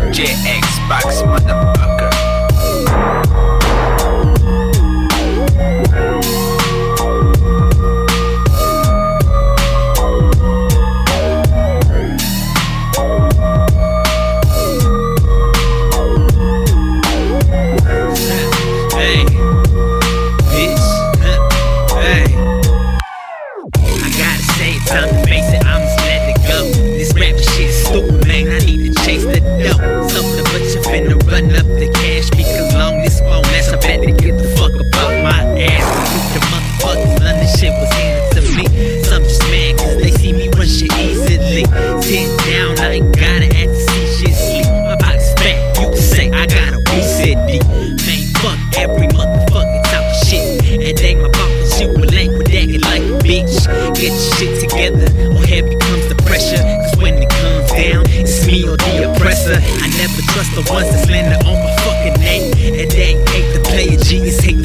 JX Box, motherfucker. Hey, bitch. Hey, I gotta say, it's time to face it. I'm just let it go. This rap shit is stupid, man. I need to chase the dough. Something but you finna run up the cash because long this phone, that's I better get the fuck about my ass. The motherfuckers, none of this shit was handed to me. Some just mad cause they see me run shit easily. 10 down, I ain't gotta act to see shit sleep. My box fat, you can say I got a reset deep. Man, fuck every motherfucking type of shit. And dang, my pockets shit will ain't with acting like a bitch. Get your shit together, or heavy comes the pressure. Cause when it comes down, it's me or the oppressor. I never trust the ones that slander on my fucking name. And they hate the player, genius hate